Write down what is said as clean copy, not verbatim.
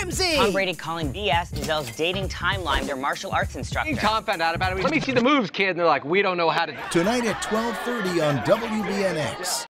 flimsy. Tom Brady calling BS, Giselle's dating timeline, their martial arts instructor. Tom found out about it. Let me see the moves, kid. And they're like, we don't know how to. Tonight at 12:30 on WBNX.